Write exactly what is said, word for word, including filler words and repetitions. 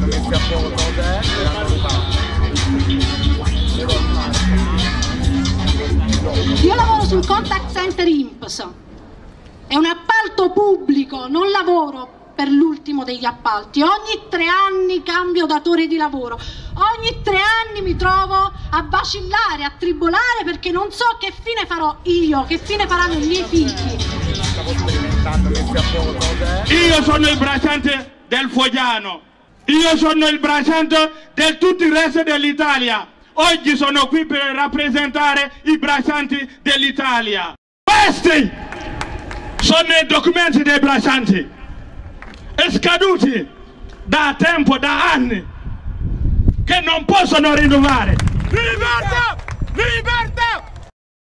Io lavoro sul contact center I N P S, è un appalto pubblico, non lavoro per l'ultimo degli appalti. Ogni tre anni cambio datore di lavoro, ogni tre anni mi trovo a vacillare, a tribolare, perché non so che fine farò io, che fine faranno i miei figli. Io sono il bracciante del Foggiano, io sono il bracciante di tutto il resto dell'Italia. Oggi sono qui per rappresentare i braccianti dell'Italia. Questi sono i documenti dei braccianti, scaduti da tempo, da anni, che non possono rinnovare. Libertà! Libertà!